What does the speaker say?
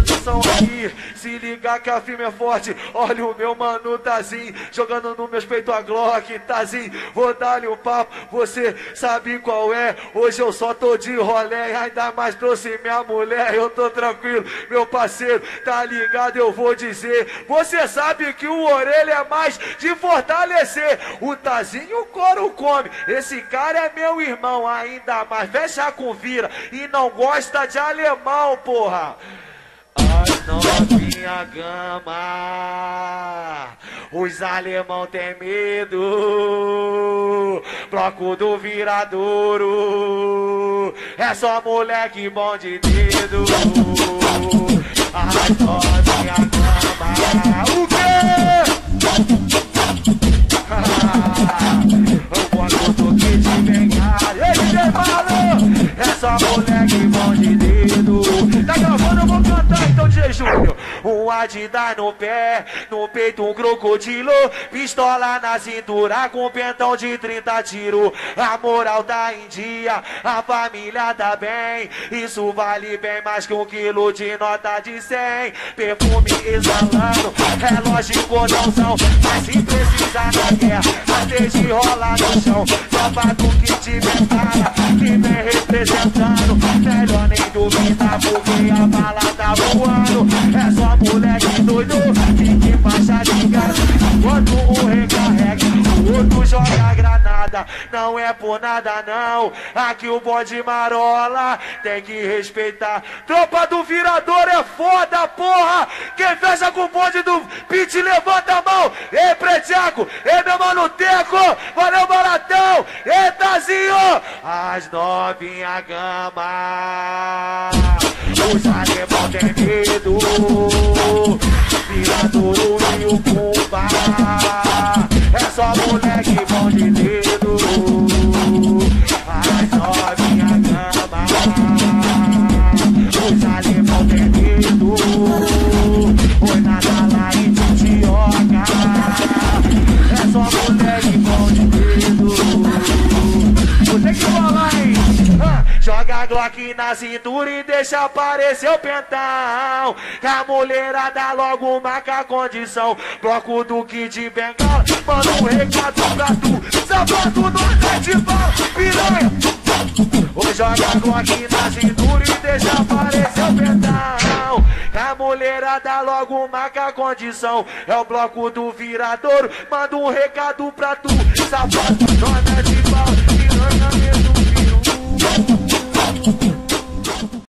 produção aqui. Se ligar que a firma é forte, olha o meu mano Tazinho, jogando no meus peitos a Glock. Tazinho, vou dar-lhe um papo, você sabe qual é. Hoje eu só tô de rolé, ainda mais trouxe minha mulher. Eu tô tranquilo, meu parceiro, tá ligado? Eu vou dizer, você sabe que o Orelha é mais de fortalecer. O Tazinho o couro come, esse cara é meu irmão, ainda mais fecha com vira e não gosta de alemão, porra. As novinha gama, os alemão tem medo. Bloco do viradouro, é só moleque bom de dedo. As novinha gama, o quê? O bloco do que te bengala, ele falou, é só moleque bom de dedo. Tá gravando, eu vou cantar então, DJ Júnior. Um Adidas no pé, no peito um crocodilo, pistola na cintura com pentão de 30 tiros. A moral tá em dia, a família tá bem, isso vale bem mais que 1 quilo de nota de 100. Perfume exalando, relógio em cordãozão, mas se precisar na guerra, até de rolar no chão. Tropa do que tiver cara, que vem representando, melhor nem duvidar porque a bala tá voando. É só moleque doido, fique faixa de gás. Quando um recarrega, o outro joga granada. Não é por nada não, aqui o bode marola tem que respeitar. Tropa do virador é foda, porra. Quem fecha com o bonde do beat levanta a mão. Ei, Pretiaco, ei, meu mano Teco, valeu, baratão. Ei, Tazinho, as novinha gama, os alemão tem medo. Viradouro e o Pumba, é só moleque bom de dedo. As novinha gama, os alemão tem medo. Foi nada lá em Titioca, é só moleque bom de dedo. Você que falar, hein? Joga a Glock na cintura e deixa aparecer o pentão. Que a mulherada logo marca a condição. Bloco do Kid Bengala, manda um recado pra tu. Sapato no de bala, piranha. Ou joga a Glock na cintura e deixa aparecer o pentão. Que a mulherada logo marca a condição. É o bloco do viradouro, manda um recado pra tu. Sapato no de bala, piranha mesmo, piru.